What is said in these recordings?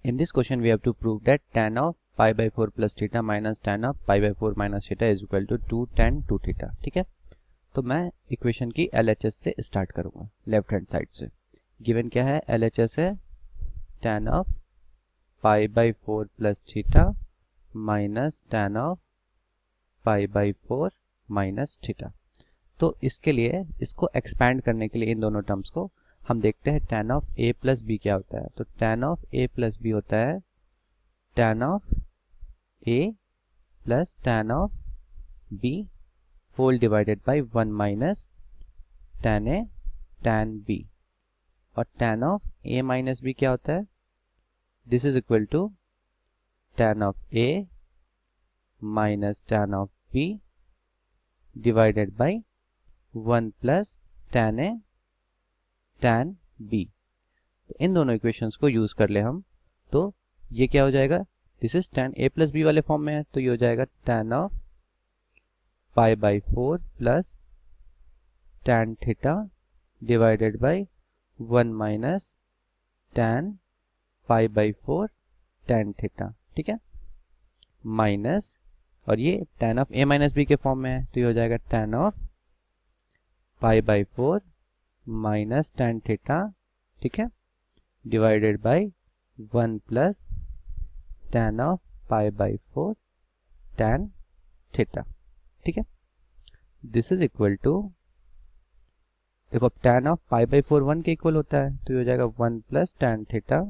In this question we have to prove that tan of pi by 4 plus theta minus tan of pi by 4 minus theta is equal to 2 tan 2 theta. ठीक है, तो मैं equation की LHS से start करूंगा left hand side से. Given क्या है, LHS है tan of pi by 4 plus theta minus tan of pi by 4 minus theta. तो इसके लिए इसको एक्सपैंड करने के लिए इन दोनों टर्म्स को हम देखते हैं tan of a plus B क्या होता है. तो tan of a plus B होता है tan of a plus tan of b whole divided by 1 minus tan a tan b. और tan of a minus b क्या होता है, this is equal to tan of a minus tan of b divided by 1 plus tan a tan b. तो इन दोनों equations को use कर ले हम, तो ये क्या हो जाएगा, this is tan a plus B वाले फॉर्म में है, तो ये हो जाएगा tan of pi by 4 plus tan theta divided by 1 minus tan pi by 4 tan theta. ठीक है, माइनस, और ये tan of a minus B के फॉर्म में है, तो ये हो जाएगा tan of pi by 4 minus tan theta, ठीक है, divided by 1 plus tan of pi by 4 tan theta. ठीक है, दिस इज इक्वल टू, देखो tan ऑफ पाई बाई 4 1 के इक्वल होता है, तो ये हो जाएगा 1 plus tan theta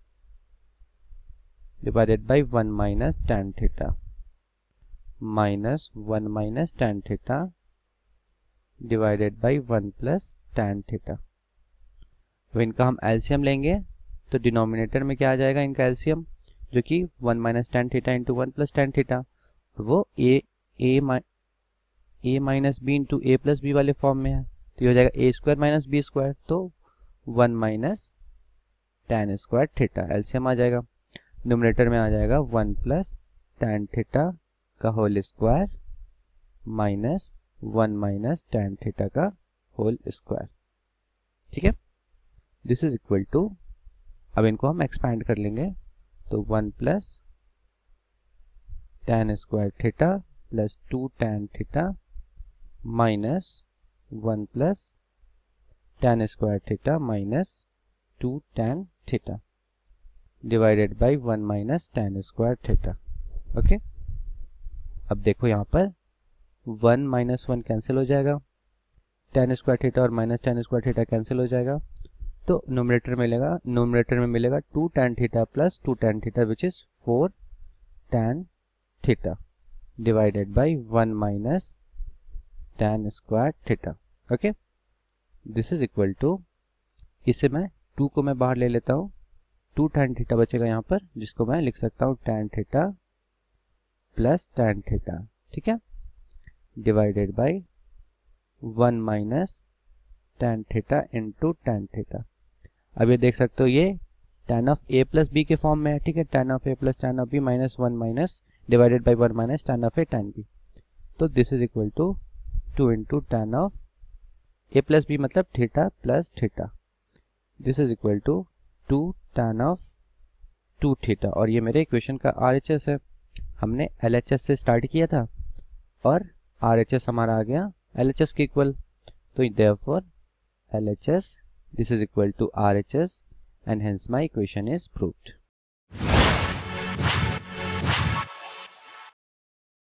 divided by 1 minus tan theta minus 1 minus tan theta divided by 1 plus tan theta. तो इनका हम एलसीएम लेंगे, तो डिनोमिनेटर में क्या आ जाएगा इनका एलसीएम, जो कि 1 minus tan theta into 1 plus tan theta, वो a minus B into A plus B वाले फॉर्म में है, तो ये हो जाएगा a square minus B square, तो 1 minus tan square theta LCM आ जाएगा. न्यूमरेटर में आ जाएगा 1 प्लस tan थीटा का whole square minus 1 minus tan theta का होल स्क्वायर. ठीक है, दिस इज इक्वल टू, अब इनको हम एक्सपैंड कर लेंगे, तो 1 plus tan square theta plus 2 tan theta minus 1 plus tan square theta minus 2 tan theta divided by 1 minus tan square theta. Okay, अब देखो यहाँ पर 1 माइनस 1 कैंसिल हो जाएगा, tan स्क्वायर थीटा और minus tan square theta cancel हो जाएगा, तो न्यूमरेटर में मिलेगा 2 tan theta plus 2 tan theta which is 4 tan theta divided by 1 minus tan square theta. Okay, this is equal to, इसे मैं 2 को मैं बाहर ले लेता हूँ, 2 tan थीटा बचेगा यहाँ पर, जिसको मैं लिख सकता हूँ tan theta plus tan theta. ठीक है, divided by 1 minus tan theta into tan theta. अब ये देख सकते हो ये tan of a plus B के फॉर्म में है. ठीक है, tan of a plus tan of b minus 1 minus divided by 1 minus tan of a tan b. तो this is equal to 2 into tan of a plus b मतलब theta plus theta. This is equal to 2 tan of 2 theta, और ये मेरे equation का RHS है. हमने LHS से start किया था और RHS हमारा आ गया LHS के इक्वल, तो therefore LHS, this is equal to RHS, and hence my equation is proved.